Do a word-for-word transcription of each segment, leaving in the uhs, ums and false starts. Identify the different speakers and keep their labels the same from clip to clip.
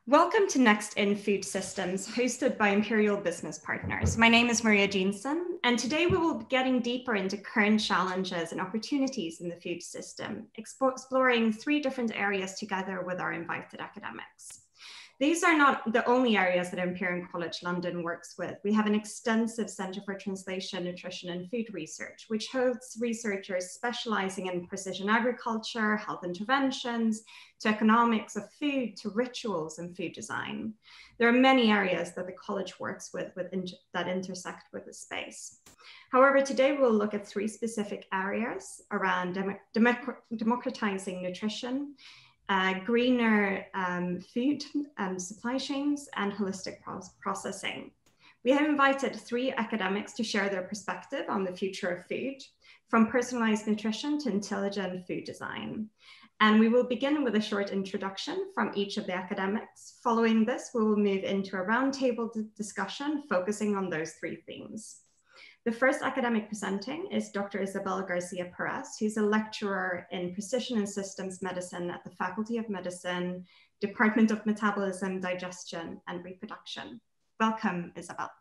Speaker 1: Welcome to Next in Food Systems, hosted by Imperial Business Partners. My name is Maria Jeanson, and today we will be getting deeper into current challenges and opportunities in the food system, exploring three different areas together with our invited academics. These are not the only areas that Imperial College London works with. We have an extensive Center for Translation, Nutrition and Food Research, which hosts researchers specializing in precision agriculture, health interventions, to economics of food, to rituals and food design. There are many areas that the college works with, with in that intersect with the space. However, today we'll look at three specific areas around dem dem democratizing nutrition, Uh, greener um, food and supply chains, and holistic pro processing. We have invited three academics to share their perspective on the future of food, from personalized nutrition to intelligent food design. And we will begin with a short introduction from each of the academics. Following this, we will move into a roundtable discussion focusing on those three themes. The first academic presenting is Doctor Isabel Garcia-Perez, who's a lecturer in Precision and Systems Medicine at the Faculty of Medicine, Department of Metabolism, Digestion and Reproduction. Welcome, Isabel.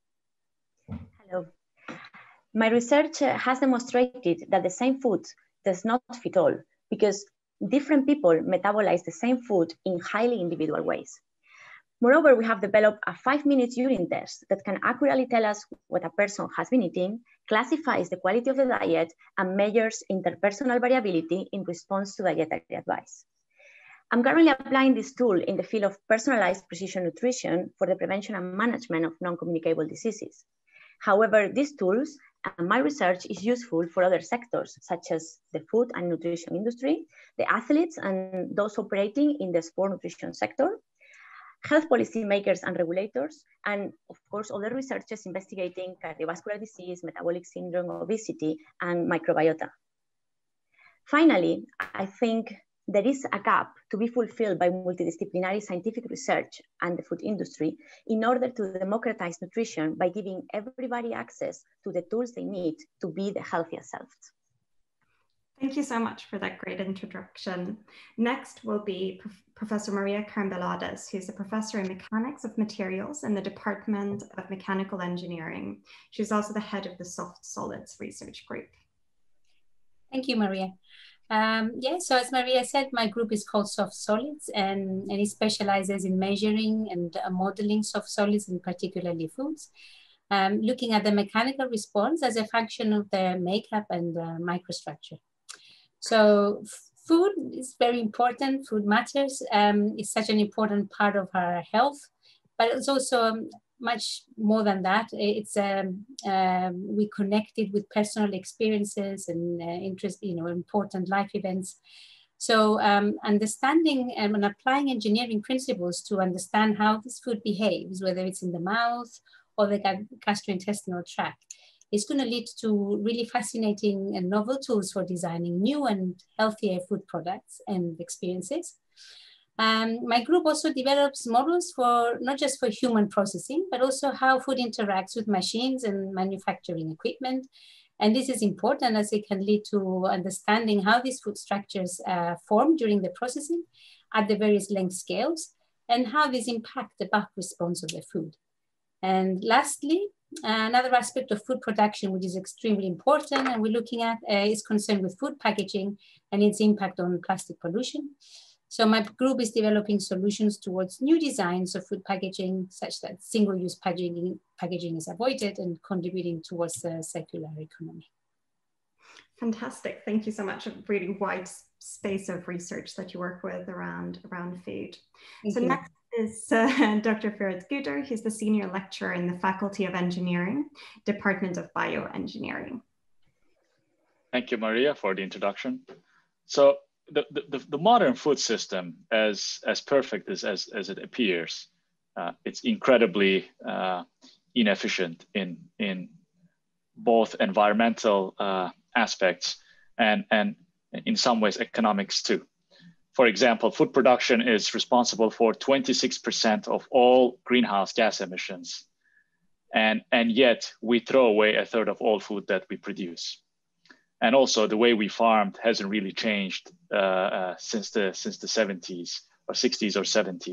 Speaker 2: Hello. My research has demonstrated that the same food does not fit all, because different people metabolize the same food in highly individual ways. Moreover, we have developed a five-minute urine test that can accurately tell us what a person has been eating, classifies the quality of the diet, and measures interpersonal variability in response to dietary advice. I'm currently applying this tool in the field of personalized precision nutrition for the prevention and management of non-communicable diseases. However, these tools and my research is useful for other sectors, such as the food and nutrition industry, the athletes and those operating in the sport nutrition sector, health policy makers and regulators, and of course, other researchers investigating cardiovascular disease, metabolic syndrome, obesity, and microbiota. Finally, I think there is a gap to be fulfilled by multidisciplinary scientific research and the food industry in order to democratize nutrition by giving everybody access to the tools they need to be the healthiest selves.
Speaker 1: Thank you so much for that great introduction. Next will be Prof Professor Maria Carambelades, who's a professor in mechanics of materials in the Department of Mechanical Engineering. She's also the head of the soft solids research group.
Speaker 3: Thank you, Maria. Um, yeah, so as Maria said, my group is called Soft Solids, and, and it specializes in measuring and uh, modeling soft solids, and particularly foods, um, looking at the mechanical response as a function of their makeup and uh, microstructure. So food is very important. Food matters. Um, it's such an important part of our health, but it's also much more than that. It's um, um, we connected with personal experiences and uh, interest, you know, important life events. So um, understanding um, and applying engineering principles to understand how this food behaves, whether it's in the mouth or the gastrointestinal tract, it's going to lead to really fascinating and novel tools for designing new and healthier food products and experiences. Um, my group also develops models for not just for human processing, but also how food interacts with machines and manufacturing equipment. And this is important as it can lead to understanding how these food structures uh, form during the processing at the various length scales, and how these impact the bulk response of the food. And lastly, another aspect of food production, which is extremely important and we're looking at, uh, is concerned with food packaging and its impact on plastic pollution. So my group is developing solutions towards new designs of food packaging, such that single-use packaging, packaging is avoided, and contributing towards the circular economy.
Speaker 1: Fantastic. Thank you so much. A really wide space of research that you work with around, around food.
Speaker 3: Thank
Speaker 1: so
Speaker 3: you.
Speaker 1: next is uh, Doctor Firat Guder. He's the Senior Lecturer in the Faculty of Engineering, Department of Bioengineering.
Speaker 4: Thank you, Maria, for the introduction. So the, the, the modern food system, as, as perfect as, as, as it appears, uh, it's incredibly uh, inefficient in, in both environmental uh, aspects and, and in some ways economics too. For example, food production is responsible for twenty-six percent of all greenhouse gas emissions. And, and yet we throw away a third of all food that we produce. And also the way we farmed hasn't really changed uh, uh, since, the, since the seventies or sixties or seventies.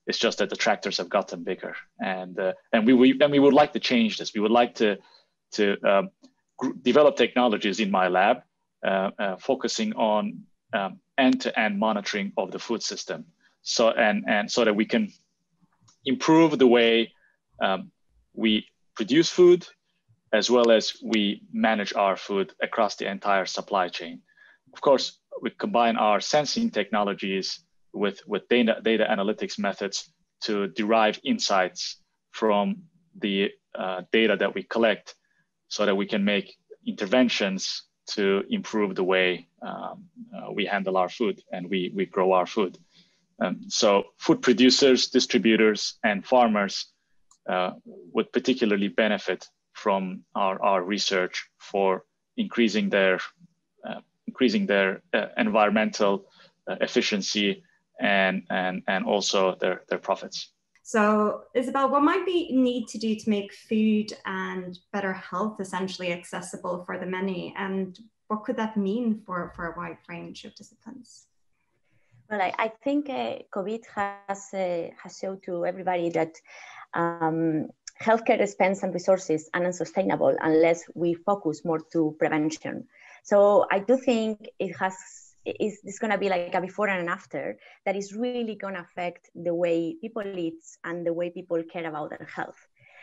Speaker 4: It's just that the tractors have gotten bigger, and uh, and we, we and we would like to change this. We would like to to um, develop technologies in my lab, uh, uh, focusing on um, end-to-end monitoring of the food system, so and and so that we can improve the way um, we produce food, as well as we manage our food across the entire supply chain. Of course, we combine our sensing technologies with, with data, data analytics methods to derive insights from the uh, data that we collect, so that we can make interventions to improve the way um, uh, we handle our food and we, we grow our food. Um, so food producers, distributors, and farmers uh, would particularly benefit from our, our research for increasing their, uh, increasing their uh, environmental uh, efficiency and, and, and also their, their profits.
Speaker 1: So Isabel, what might we need to do to make food and better health essentially accessible for the many? And what could that mean for, for a wide range of disciplines?
Speaker 2: Well, I, I think uh, COVID has, uh, has shown to everybody that um, healthcare expense and resources are unsustainable unless we focus more to prevention. So I do think it has, it's, it's going to be like a before and an after that is really going to affect the way people eat and the way people care about their health.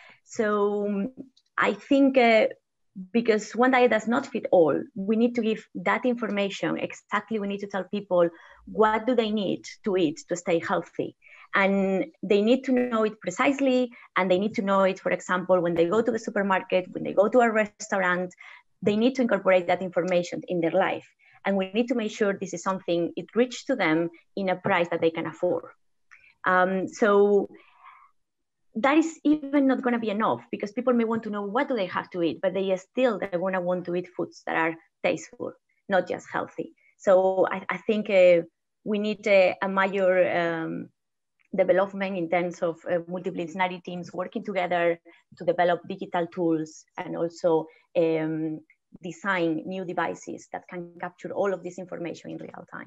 Speaker 2: So I think uh, because one diet does not fit all, we need to give that information exactly. We need to tell people what do they need to eat to stay healthy. And they need to know it precisely, and they need to know it, for example, when they go to the supermarket, when they go to a restaurant, they need to incorporate that information in their life. And we need to make sure this is something it reaches to them in a price that they can afford. Um, so that is even not going to be enough, because people may want to know what do they have to eat, but they still they're going to want to eat foods that are tasteful, not just healthy. So I, I think uh, we need a, a major um, development in terms of uh, multidisciplinary teams working together to develop digital tools and also um, design new devices that can capture all of this information in real time.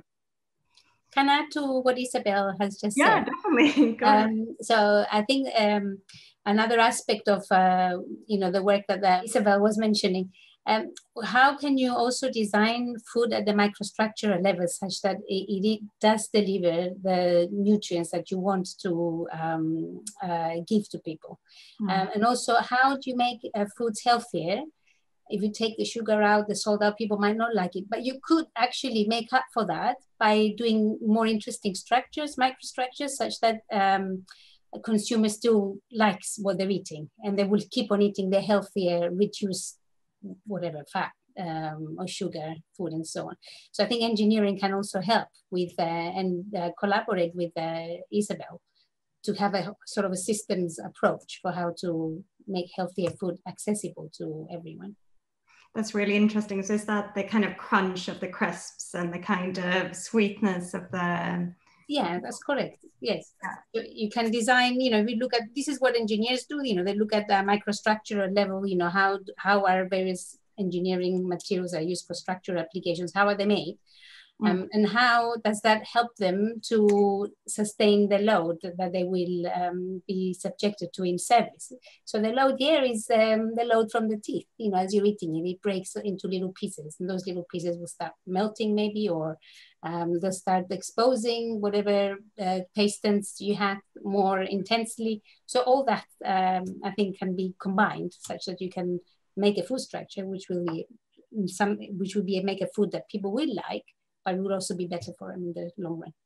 Speaker 3: Can I add to what Isabel has just
Speaker 1: yeah,
Speaker 3: said?
Speaker 1: Yeah, definitely.
Speaker 3: Um, so I think um, another aspect of uh, you know the work that uh, Isabel was mentioning, um, how can you also design food at the microstructural level such that it, it does deliver the nutrients that you want to um, uh, give to people? Mm. Um, and also, how do you make uh, foods healthier? If you take the sugar out, the salt out, people might not like it, but you could actually make up for that by doing more interesting structures, microstructures, such that um, a consumer still likes what they're eating, and they will keep on eating the healthier, reduced whatever fat um, or sugar food and so on. So I think engineering can also help with uh, and uh, collaborate with uh, Isabel to have a sort of a systems approach for how to make healthier food accessible to everyone.
Speaker 1: That's really interesting. So is that the kind of crunch of the crisps and the kind of sweetness of the...
Speaker 3: Yeah, that's correct. Yes. Yeah. You can design, you know, we look at, this is what engineers do, you know, they look at the microstructural level, you know, how, how are various engineering materials are used for structural applications, how are they made? Mm. Um, and how does that help them to sustain the load that they will um, be subjected to in service? So the load here is um, the load from the teeth. You know, as you're eating it, it breaks into little pieces, and those little pieces will start melting maybe, or um, they'll start exposing whatever uh, pastants you have more intensely. So all that um, I think can be combined such that you can make a food structure which will be some, which will be make a food that people will like, but it would also be better for them in the long run.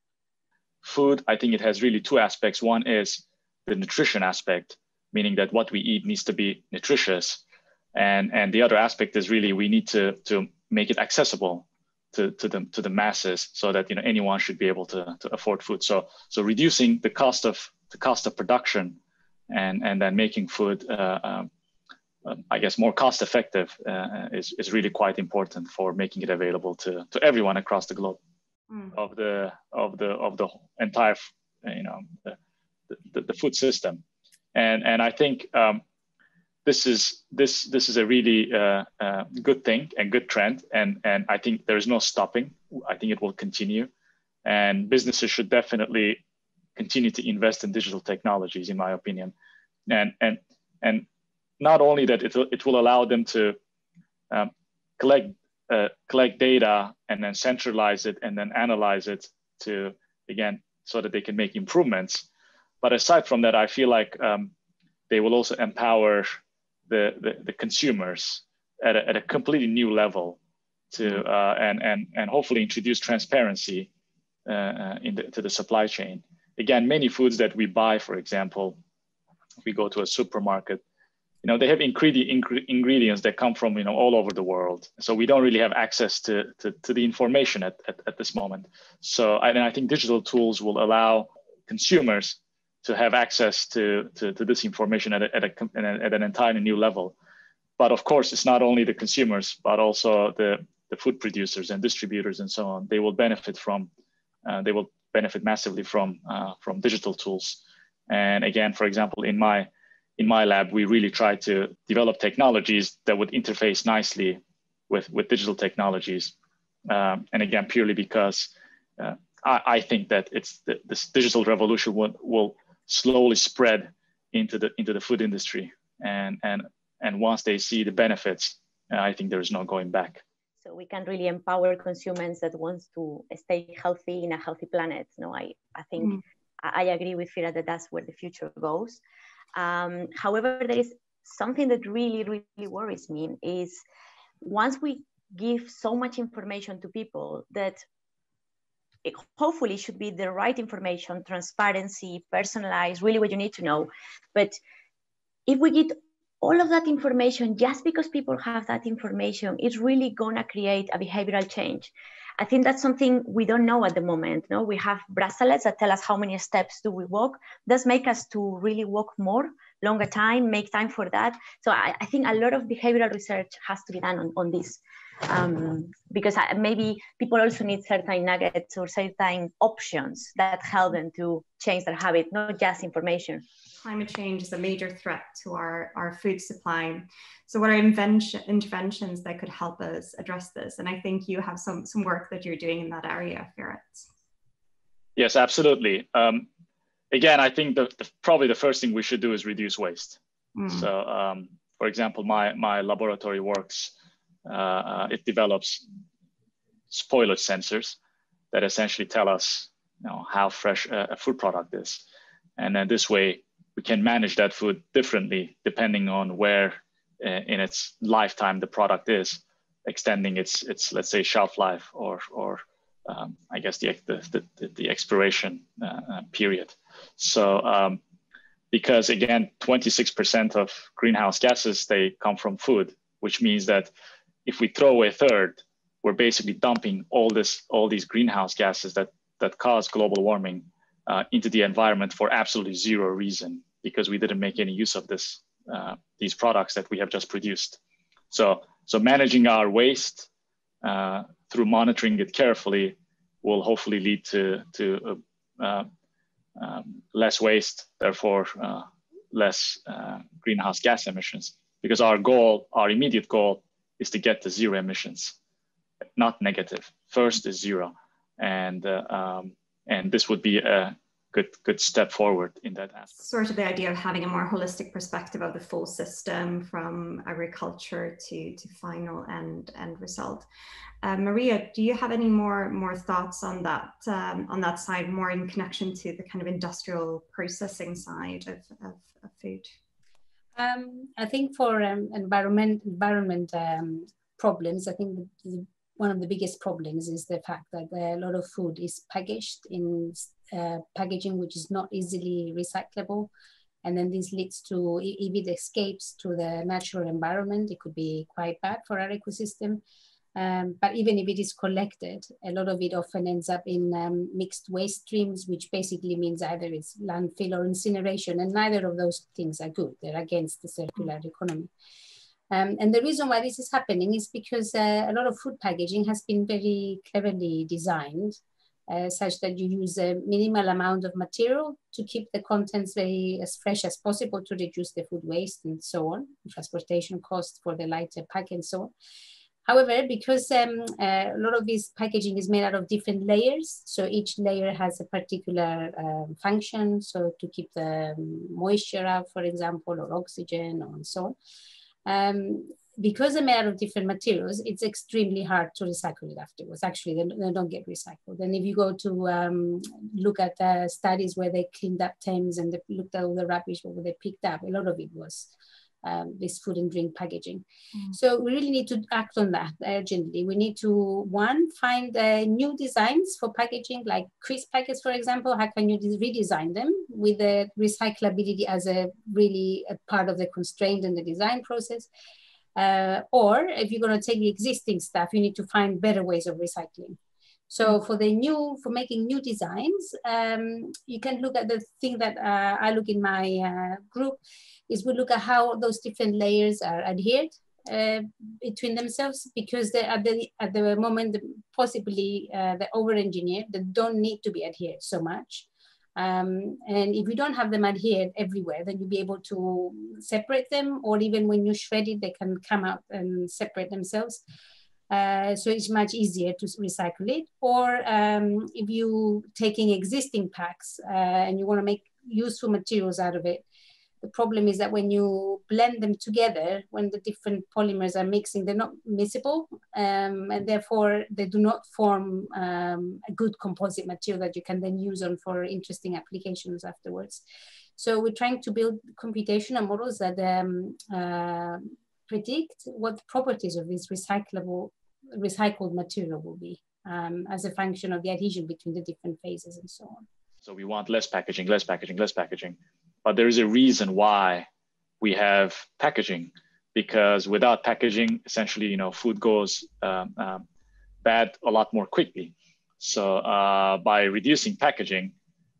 Speaker 4: Food, I think it has really two aspects. One is the nutrition aspect, meaning that what we eat needs to be nutritious. And, and the other aspect is really we need to, to make it accessible to, to, the, to the masses, so that you know anyone should be able to, to afford food. So, so reducing the cost of the cost of production and, and then making food uh, um, Um, I guess more cost effective uh, is, is really quite important for making it available to, to everyone across the globe mm. of the of the of the entire you know the, the, the food system. And and I think um, this is this this is a really uh, uh, good thing and good trend, and and I think there is no stopping. I think it will continue, and businesses should definitely continue to invest in digital technologies, in my opinion. And, and, and not only that, it will, it will allow them to um, collect, uh, collect data and then centralize it and then analyze it to, again, so that they can make improvements. But aside from that, I feel like um, they will also empower the, the, the consumers at a, at a completely new level to, uh, and, and, and hopefully introduce transparency uh, in the, to the supply chain. Again, many foods that we buy, for example, if we go to a supermarket, you know, they have ingredient, ingredients that come from, you know, all over the world. So we don't really have access to, to, to the information at, at, at this moment. So I, and I think digital tools will allow consumers to have access to, to, to this information at, a, at, a, at an entirely new level. But of course, it's not only the consumers, but also the, the food producers and distributors and so on. They will benefit from, uh, they will benefit massively from, uh, from digital tools. And again, for example, in my, in my lab, we really try to develop technologies that would interface nicely with, with digital technologies. Um, and again, purely because uh, I, I think that it's the, this digital revolution will, will slowly spread into the, into the food industry. And, and, and once they see the benefits, uh, I think there is no going back.
Speaker 2: So we can really empower consumers that want to stay healthy in a healthy planet. No, I, I think mm. I, I agree with Firat that that's where the future goes. Um, however, there is something that really, really worries me is once we give so much information to people that it hopefully should be the right information, transparency, personalized, really what you need to know. But if we get all of that information, just because people have that information, it's really gonna create a behavioral change. I think that's something we don't know at the moment. No, we have bracelets that tell us how many steps do we walk. Does make us to really walk more, longer time, make time for that. So I, I think a lot of behavioral research has to be done on, on this. Um, because I, maybe people also need certain nuggets or certain options that help them to change their habit, not just information.
Speaker 1: Climate change is a major threat to our, our food supply. So what are invention, interventions that could help us address this? And I think you have some, some work that you're doing in that area, Firat.
Speaker 4: Yes, absolutely. Um, again, I think the, the, probably the first thing we should do is reduce waste. Mm. So um, for example, my, my laboratory works, uh, uh, it develops spoilage sensors that essentially tell us, you know, how fresh a, a food product is. And then this way, we can manage that food differently depending on where uh, in its lifetime the product is, extending its, its let's say, shelf life or, or um, I guess, the, the, the, the expiration uh, period. So, um, because again, twenty-six percent of greenhouse gases, they come from food, which means that if we throw away a third, we're basically dumping all this, all these greenhouse gases that, that cause global warming uh, into the environment for absolutely zero reason, because we didn't make any use of this, uh, these products that we have just produced. So, so managing our waste uh, through monitoring it carefully will hopefully lead to, to uh, um, less waste, therefore uh, less uh, greenhouse gas emissions. Because our goal, our immediate goal is to get to zero emissions, not negative. First is zero. And, uh, um, and this would be a good good step forward in that aspect.
Speaker 1: Sort of the idea of having a more holistic perspective of the full system from agriculture to, to final end, end result. Uh, Maria, do you have any more, more thoughts on that, um, on that side, more in connection to the kind of industrial processing side of, of, of food?
Speaker 3: Um, I think for um, environment, environment um, problems, I think the, one of the biggest problems is the fact that a lot of food is packaged in uh, packaging which is not easily recyclable. And then this leads to, if it escapes to the natural environment, it could be quite bad for our ecosystem. Um, but even if it is collected, a lot of it often ends up in um, mixed waste streams, which basically means either it's landfill or incineration, and neither of those things are good. They're against the circular economy. Um, and the reason why this is happening is because uh, a lot of food packaging has been very cleverly designed, uh, such that you use a minimal amount of material to keep the contents very as fresh as possible to reduce the food waste and so on, transportation costs for the lighter pack and so on. However, because um, uh, a lot of this packaging is made out of different layers, so each layer has a particular um, function, so to keep the moisture out, for example, or oxygen, or so on. Um, because they're made out of different materials, it's extremely hard to recycle it afterwards. Actually, they, they don't get recycled. And if you go to um, look at the studies where they cleaned up Thames and they looked at all the rubbish what they picked up, a lot of it was um, this food and drink packaging. Mm. So we really need to act on that urgently. We need to, one, find uh, new designs for packaging, like crisp packets, for example. How can you redesign them with the recyclability as a really a part of the constraint in the design process? Uh, or if you're going to take the existing stuff, you need to find better ways of recycling. So for the new, for making new designs, um, you can look at the thing that uh, I look in my uh, group, is we look at how those different layers are adhered uh, between themselves, because they at the, at the moment, possibly uh, they're over-engineered, they don't need to be adhered so much. Um, and if you don't have them adhered everywhere, then you'll be able to separate them, or even when you shred it, they can come out and separate themselves. Uh, so it's much easier to recycle it. Or um, if you taking existing packs uh, and you want to make useful materials out of it, the problem is that when you blend them together, when the different polymers are mixing, they're not miscible, um, and therefore they do not form um, a good composite material that you can then use on for interesting applications afterwards. So we're trying to build computational models that um, uh, predict what the properties of this recyclable, recycled material will be um, as a function of the adhesion between the different phases and so on.
Speaker 4: So we want less packaging, less packaging, less packaging. But there is a reason why we have packaging, because without packaging, essentially, you know, food goes um, um, bad a lot more quickly. So uh, by reducing packaging,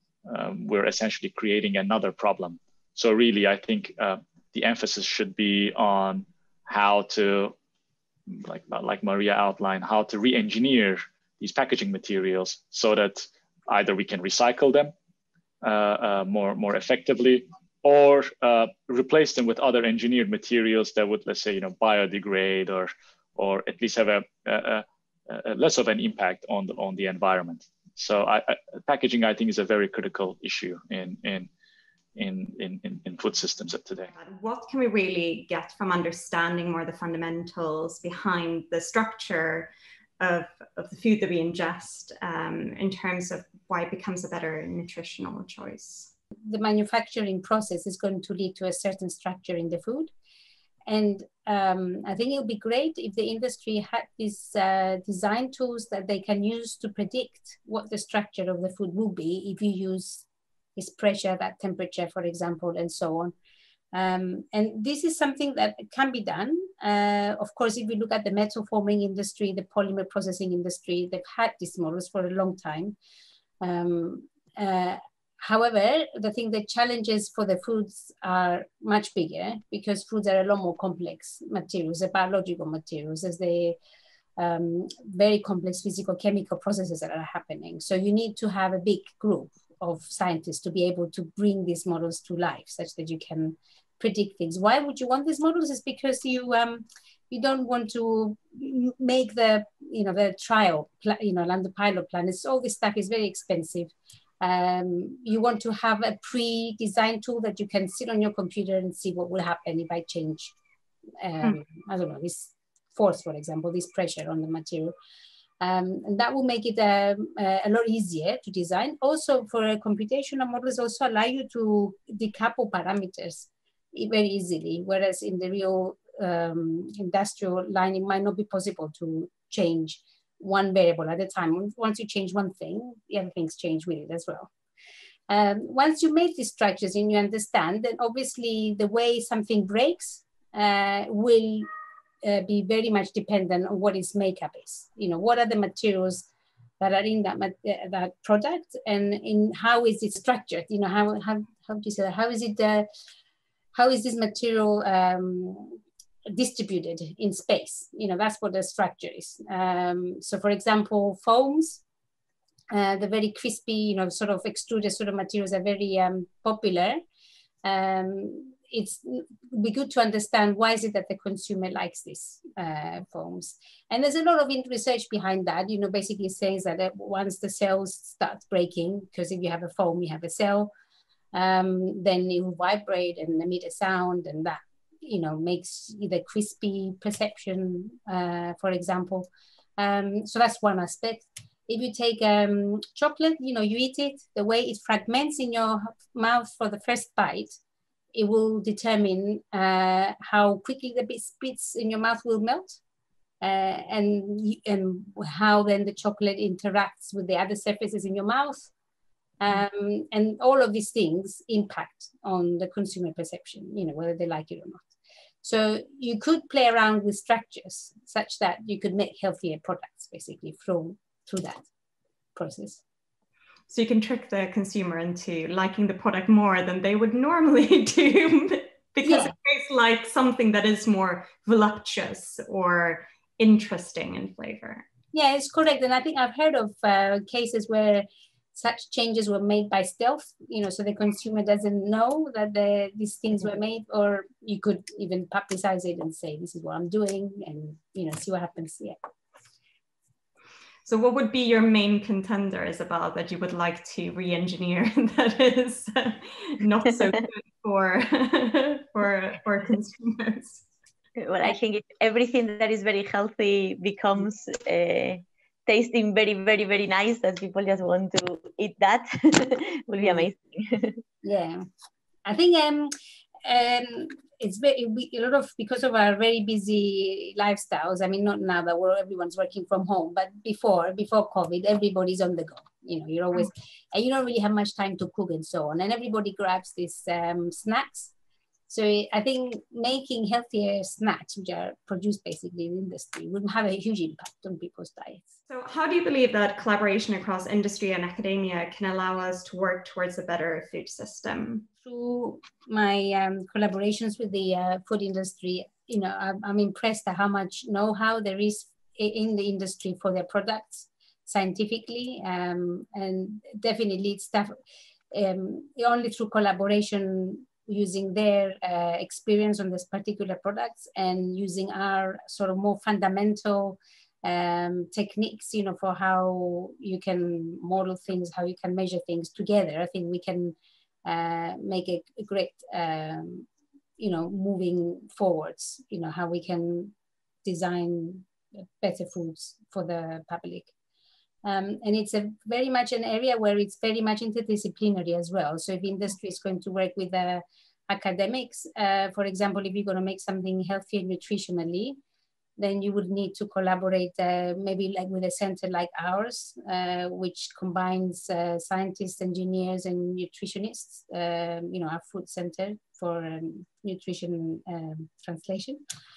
Speaker 4: um, we're essentially creating another problem. So really, I think uh, the emphasis should be on how to, like, like Maria outlined, how to re-engineer these packaging materials so that either we can recycle them Uh, uh, more more effectively, or uh, replace them with other engineered materials that would, let's say, you know, biodegrade, or or at least have a, a, a less of an impact on the on the environment. So I, I, packaging, I think, is a very critical issue in in in in in food systems of today.
Speaker 1: What can we really get from understanding more the fundamentals behind the structure Of, of the food that we ingest um, in terms of why it becomes a better nutritional choice?
Speaker 3: The manufacturing process is going to lead to a certain structure in the food. And um, I think it would be great if the industry had these uh, design tools that they can use to predict what the structure of the food will be if you use this pressure, that temperature, for example, and so on. Um, and this is something that can be done. Uh, of course, if you look at the metal forming industry, the polymer processing industry, they've had these models for a long time. Um, uh, however, I think the challenges for the foods are much bigger, because foods are a lot more complex materials, they're biological materials, as they um, very complex physical chemical processes that are happening. So you need to have a big group of scientists to be able to bring these models to life, such that you can predict things. Why would you want these models? Is because you um, you don't want to make the you know the trial you know and the pilot plan. It's, all this stuff is very expensive. Um, you want to have a pre-designed tool that you can sit on your computer and see what will happen if I change. Um, mm. I don't know, this force, for example, this pressure on the material. Um, and that will make it um, uh, a lot easier to design. Also, for a computational models, also allow you to decouple parameters very easily, whereas in the real um, industrial line, it might not be possible to change one variable at a time. Once you change one thing, the other things change with it as well. Um, once you make these structures and you understand, then obviously the way something breaks uh, will Uh, be very much dependent on what its makeup is. You know, what are the materials that are in that uh, that product, and in how is it structured? You know, how how how do you say that? How is it? Uh, how is this material um, distributed in space? You know, that's what the structure is. Um, so, for example, foams, uh, the very crispy, you know, sort of extruded sort of materials are very um, popular. Um, it's be good to understand why is it that the consumer likes these uh, foams. And there's a lot of research behind that, you know, basically says that once the cells start breaking, because if you have a foam, you have a cell, um, then it will vibrate and emit a sound, and that, you know, makes the crispy perception, uh, for example. Um, so that's one aspect. If you take um, chocolate, you know, you eat it, the way it fragments in your mouth for the first bite, it will determine uh, how quickly the bits in your mouth will melt, uh, and, and how then the chocolate interacts with the other surfaces in your mouth. Um, and all of these things impact on the consumer perception, you know, whether they like it or not. So you could play around with structures such that you could make healthier products, basically, through, through that process.
Speaker 1: So you can trick the consumer into liking the product more than they would normally do, because
Speaker 3: yeah.
Speaker 1: it tastes like something that is more voluptuous or interesting in flavor.
Speaker 3: Yeah, it's correct. And I think I've heard of uh, cases where such changes were made by stealth, you know, so the consumer doesn't know that the, these things were made, or you could even publicize it and say, this is what I'm doing, and, you know, see what happens. Yeah.
Speaker 1: So what would be your main contender, Isabel, that you would like to re-engineer that is not so good for, for, for consumers?
Speaker 2: Well, I think if everything that is very healthy becomes uh, tasting very, very, very nice, that people just want to eat that, will be amazing.
Speaker 3: Yeah, I think um, um, it's very, a lot of, because of our very busy lifestyles, I mean, not now that we're, everyone's working from home, but before, before COVID, everybody's on the go. You know, you're always, and you don't really have much time to cook and so on. And everybody grabs these um, snacks. So I think making healthier snacks, which are produced basically in industry, would have a huge impact on people's diets.
Speaker 1: So how do you believe that collaboration across industry and academia can allow us to work towards a better food system?
Speaker 3: Through my um, collaborations with the uh, food industry, you know, I'm, I'm impressed at how much know-how there is in the industry for their products scientifically, um, and definitely it's stuff, um, only through collaboration, using their uh, experience on this particular products and using our sort of more fundamental um, techniques, you know, for how you can model things, how you can measure things together. I think we can uh, make a, a great, um, you know, moving forwards, you know, how we can design better foods for the public. Um, and it's a very much an area where it's very much interdisciplinary as well. So if industry is going to work with uh, academics, uh, for example, if you're going to make something healthier nutritionally, then you would need to collaborate uh, maybe like with a center like ours, uh, which combines uh, scientists, engineers, and nutritionists, um, you know, our food center for um, nutrition um, translation.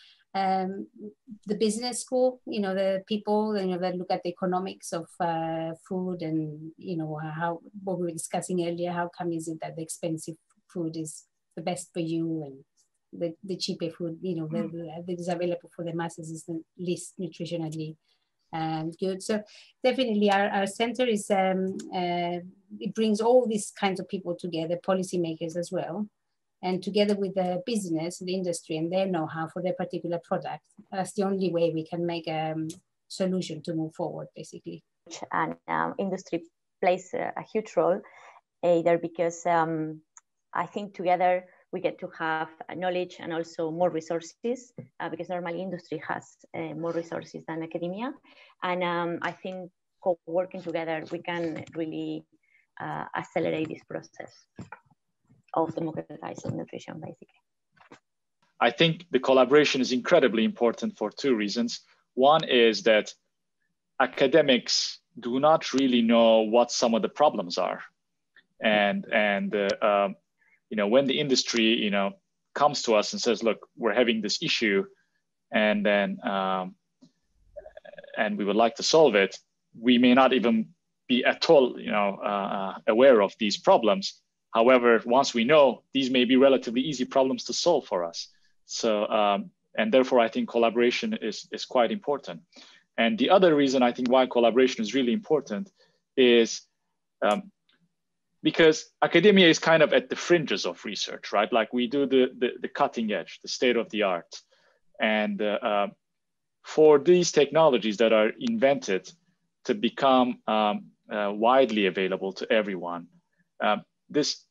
Speaker 3: Um, the business school, you know, the people, you know, that look at the economics of uh, food, and, you know, how, what we were discussing earlier, how come is it that the expensive food is the best for you, and the, the cheaper food, you know, mm. that, that is available for the masses is the least nutritionally um, good. So definitely our, our center is, um, uh, it brings all these kinds of people together, policymakers as well. And together with the business, the industry, and their know-how for their particular product, that's the only way we can make a um, solution to move forward, basically.
Speaker 2: And um, industry plays a, a huge role, either because um, I think together we get to have knowledge and also more resources, uh, because normally industry has uh, more resources than academia. And um, I think co-working together, we can really uh, accelerate this process of democratizing nutrition, basically.
Speaker 4: I think the collaboration is incredibly important for two reasons. One is that academics do not really know what some of the problems are. And, and uh, um, you know, when the industry, you know, comes to us and says, look, we're having this issue, and then, um, and we would like to solve it, we may not even be at all, you know, uh, aware of these problems. However, once we know, these may be relatively easy problems to solve for us. So, um, and therefore I think collaboration is, is quite important. And the other reason I think why collaboration is really important is um, because academia is kind of at the fringes of research, right? Like we do the, the, the cutting edge, the state of the art. And uh, uh, for these technologies that are invented to become um, uh, widely available to everyone, um, this,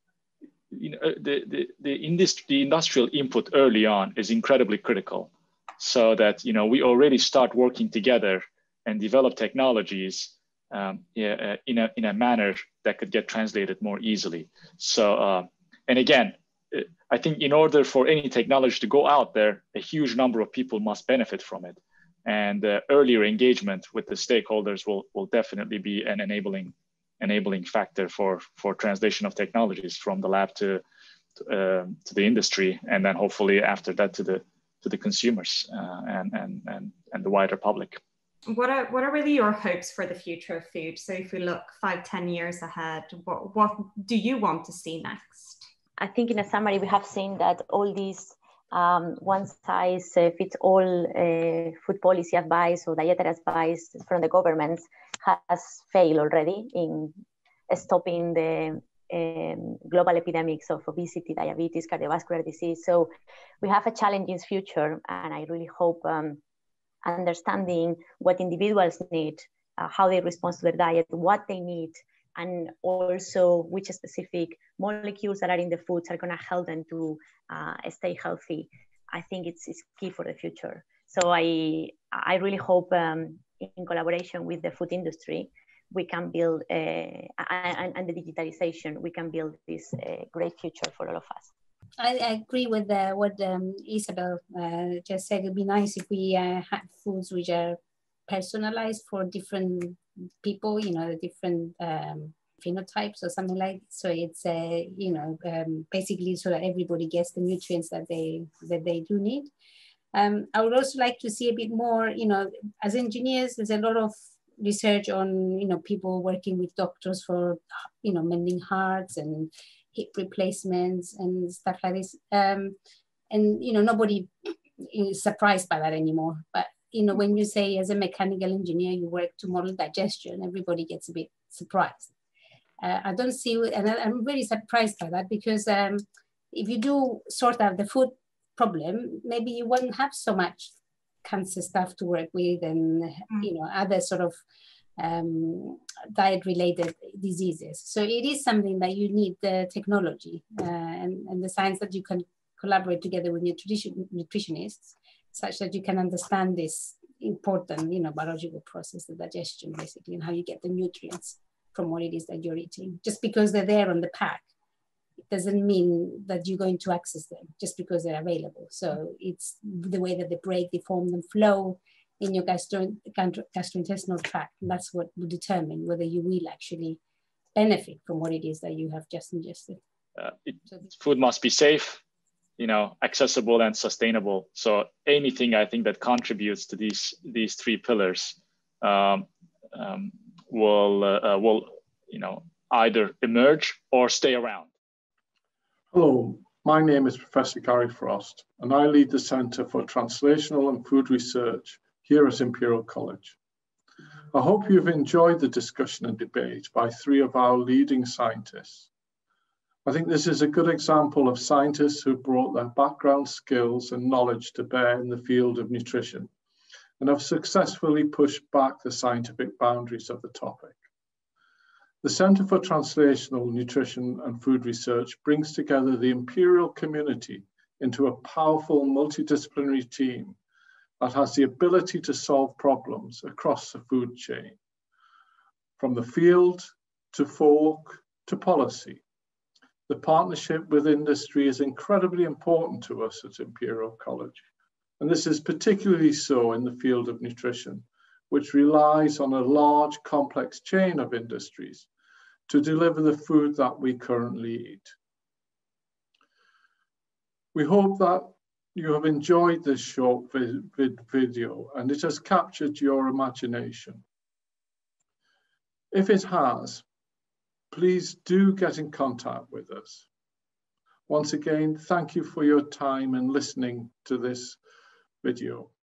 Speaker 4: you know, the, the, the, industry, the industrial input early on is incredibly critical, so that, you know, we already start working together and develop technologies um, yeah, in, a, in a manner that could get translated more easily. So, uh, and again, I think in order for any technology to go out there, a huge number of people must benefit from it. And uh, earlier engagement with the stakeholders will, will definitely be an enabling, enabling factor for, for translation of technologies from the lab to, to, uh, to the industry, and then hopefully after that to the, to the consumers uh, and, and, and, and the wider public.
Speaker 1: What are, what are really your hopes for the future of food? So if we look five, ten years ahead, what, what do you want to see next?
Speaker 2: I think in a summary, we have seen that all these um, one-size-fits-all uh, food policy advice or dietary advice from the governments has failed already in stopping the um, global epidemics of obesity, diabetes, cardiovascular disease. So we have a challenging future, and I really hope um, understanding what individuals need, uh, how they respond to their diet, what they need, and also which specific molecules that are in the foods are going to help them to uh, stay healthy. I think it's, it's key for the future. So I, I really hope um, in collaboration with the food industry, we can build, uh, and, and the digitalization, we can build this uh, great future for all of us.
Speaker 3: I, I agree with uh, what um, Isabel uh, just said. It'd be nice if we uh, had foods which are personalized for different people, you know, different um, phenotypes or something like. So it's uh, you know, um, basically so that everybody gets the nutrients that they that they do need. Um, I would also like to see a bit more, you know, as engineers, there's a lot of research on, you know, people working with doctors for, you know, mending hearts and hip replacements and stuff like this. Um, and, you know, nobody is surprised by that anymore. But, you know, when you say as a mechanical engineer, you work to model digestion, everybody gets a bit surprised. Uh, I don't see, and I'm very surprised by that, because um, if you do sort out the food problem, maybe you won't have so much cancer stuff to work with and, you know, other sort of um, diet-related diseases. So it is something that you need the technology uh, and, and the science that you can collaborate together with nutrition, nutritionists, such that you can understand this important, you know, biological process, the digestion, basically, and how you get the nutrients from what it is that you're eating. Just because they're there on the pack, it doesn't mean that you're going to access them just because they're available. So it's the way that they break, they form, and flow in your gastro gastrointestinal tract. And that's what will determine whether you will actually benefit from what it is that you have just ingested.
Speaker 4: Uh, it, food must be safe, you know, accessible and sustainable. So anything I think that contributes to these these three pillars um, um, will uh, will you know either emerge or stay around.
Speaker 5: Hello, my name is Professor Gary Frost, and I lead the Centre for Translational and Food Research here at Imperial College. I hope you've enjoyed the discussion and debate by three of our leading scientists. I think this is a good example of scientists who brought their background, skills and knowledge to bear in the field of nutrition and have successfully pushed back the scientific boundaries of the topic. The Centre for Translational Nutrition and Food Research brings together the Imperial community into a powerful multidisciplinary team that has the ability to solve problems across the food chain, from the field to fork to policy. The partnership with industry is incredibly important to us at Imperial College, and this is particularly so in the field of nutrition, which relies on a large, complex chain of industries to deliver the food that we currently eat. We hope that you have enjoyed this short vid vid video and it has captured your imagination. If it has, please do get in contact with us. Once again, thank you for your time and listening to this video.